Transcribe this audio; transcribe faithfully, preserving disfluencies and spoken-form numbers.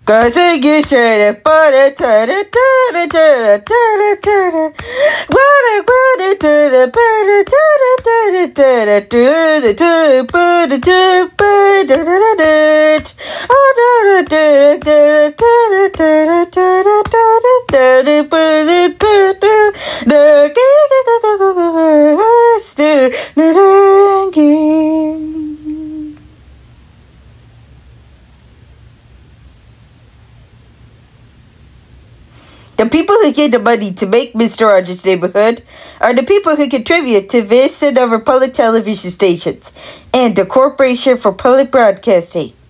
Cause I get straight for the turtle, turtle, turtle, turtle, turtle. Wanna put it to the turtle, turtle, turtle, turtle, to the turtle, put it to put it to the oh, turtle, turtle, turtle, turtle, turtle, turtle, turtle, put it to the The people who get the money to make Mister Rogers' Neighborhood are the people who contribute to this and other public television stations and the Corporation for Public Broadcasting.